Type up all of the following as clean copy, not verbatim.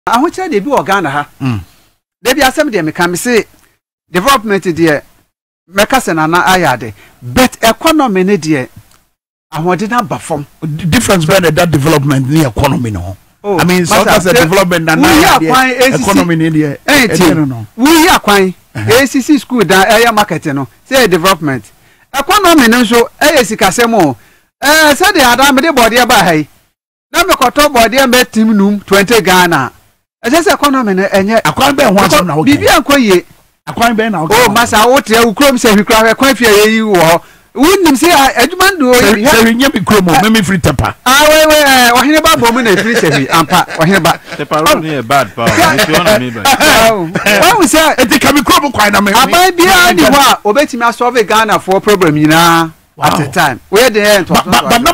ahokyere de bi wo Ghana ha de bi asem de me ka me say development de meka se na ayade but economy ne de ahode na ba fom difference between that development and economy no. I mean, so that's a development and economy in India. We are quite ACC school that area market, no, say development. Economy, no, so ACC Casemo. Said the Adam body by number quarter body and met team room 20 Ghana. As just economy and yet I can't bear one now. Bibi and Koye. I can't bear now. Oh, Massa, what you come say you cry quite fear you or. Wouldn't say Edmund do it. Cromo, me free temper. Ah, wait, or about woman and free heavy, and or here about the parody bad power. I was say, it can be crumble quite a minute. I might be anyone, or bet him I solve a Ghana for problem, you know, at the time. Where the end, but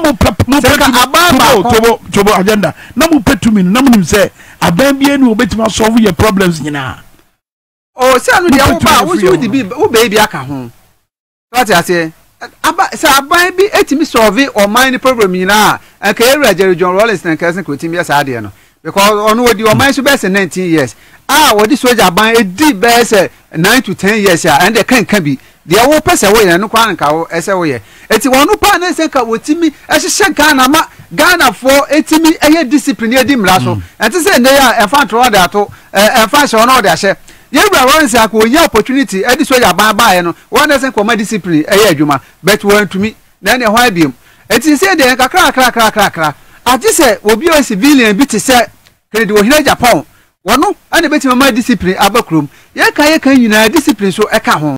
no agenda. No pet to me, no say, I don't be any bet him solve your problems, you know. Oh, say, what would be, oh, baby, I come home. What I say. Sa aban bi etimi solve or mine problem nyina anka area Jerry John Rollins na nka ko timi asa ade no because ono wodi o man so be 19 years wodi soldier aban edi be say 9 to 10 years and they can bi de wo pese wo ye no kwa nka wo ese wo ye eti wonu pa na se nka wotimi ehye Ghana ma Ghana for etimi eye discipline edi mra so enti se ne ya enfa tro de ato enfa se ono de ahye Yebra Rollins akwo opportunity edi soldier ban no one say come discipline adwuma but one to me na ne ho abiem eti say de kakra ati say obi o civilian bi ti say credit wo hina Japan wono ane beti mama discipline abakrom ye kan nyina discipline so eka ho